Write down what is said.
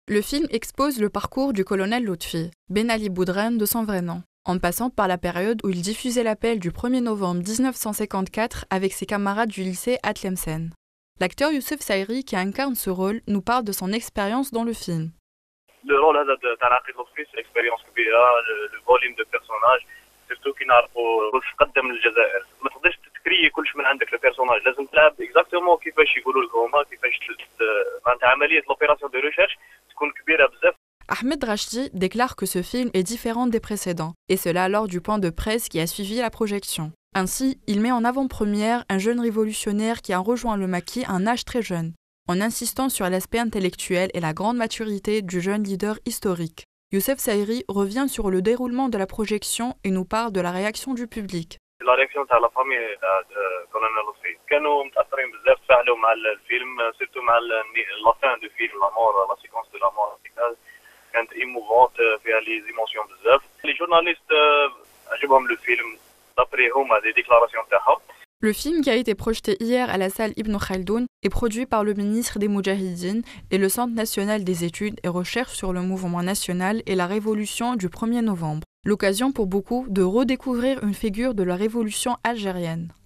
Le film expose le parcours du colonel Lotfi, Ben Ali Boudran de son vrai nom, en passant par la période où il diffusait l'appel du 1er novembre 1954 avec ses camarades du lycée à Tlemcen. L'acteur Youssef Saïri, qui incarne ce rôle, nous parle de son expérience dans le film. Le rôle de Talaqi Lotfi, c'est l'expérience كبيرة, le volume de personnages, surtout كي نعرفوا واش قدم للجزائر. ما تقدرش تكري كلش من عندك البيرسوناج، لازم تلعب اكزاكتومون كيفاش يقولوا لك هما، كيفاش معناتها عملية لوبيراسيون دو ريشيرش تكون كبيرة بزاف. Ahmed Rachdi déclare que ce film est différent des précédents, et cela lors du point de presse qui a suivi la projection. Ainsi, il met en avant-première un jeune révolutionnaire qui a rejoint le maquis à un âge très jeune, en insistant sur l'aspect intellectuel et la grande maturité du jeune leader historique. Youssef Saïri revient sur le déroulement de la projection et nous parle de la réaction du public. La réaction de la famille de colonel Lotfi كانوا متأثرين بزاف، تفاعلوا مع الفيلم، surtout مع la fin du film, la mort, la séquence de la mort كانت émouvante فيها les émotions بزاف. Les journalistes عجبهم le film d'après هما des déclarations تاعهم. Le film qui a été projeté hier à la salle Ibn Khaldoun est produit par le ministre des Moudjahidines et le Centre national des études et recherches sur le mouvement national et la révolution du 1er novembre. L'occasion pour beaucoup de redécouvrir une figure de la révolution algérienne.